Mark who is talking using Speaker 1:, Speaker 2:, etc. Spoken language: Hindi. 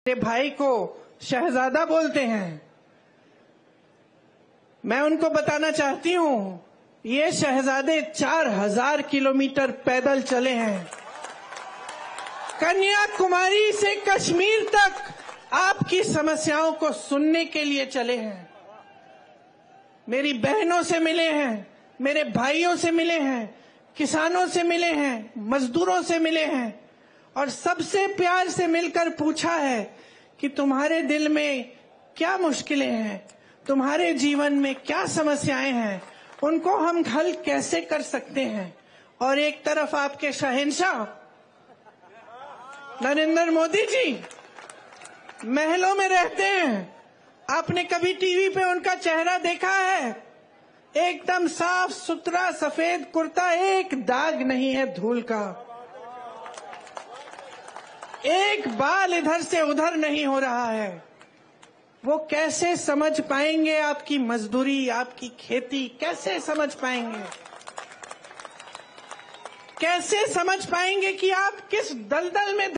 Speaker 1: मेरे भाई को शहजादा बोलते हैं। मैं उनको बताना चाहती हूं, ये शहजादे 4000 किलोमीटर पैदल चले हैं। कन्याकुमारी से कश्मीर तक आपकी समस्याओं को सुनने के लिए चले हैं। मेरी बहनों से मिले हैं, मेरे भाइयों से मिले हैं, किसानों से मिले हैं, मजदूरों से मिले हैं और सबसे प्यार से मिलकर पूछा है कि तुम्हारे दिल में क्या मुश्किलें हैं, तुम्हारे जीवन में क्या समस्याएं हैं, उनको हम हल कैसे कर सकते हैं। और एक तरफ आपके शहंशाह नरेंद्र मोदी जी महलों में रहते हैं। आपने कभी टीवी पे उनका चेहरा देखा है? एकदम साफ सुथरा सफेद कुर्ता, एक दाग नहीं है धूल का, एक बाल इधर से उधर नहीं हो रहा है। वो कैसे समझ पाएंगे आपकी मजदूरी, आपकी खेती? कैसे समझ पाएंगे? कैसे समझ पाएंगे कि आप किस दलदल में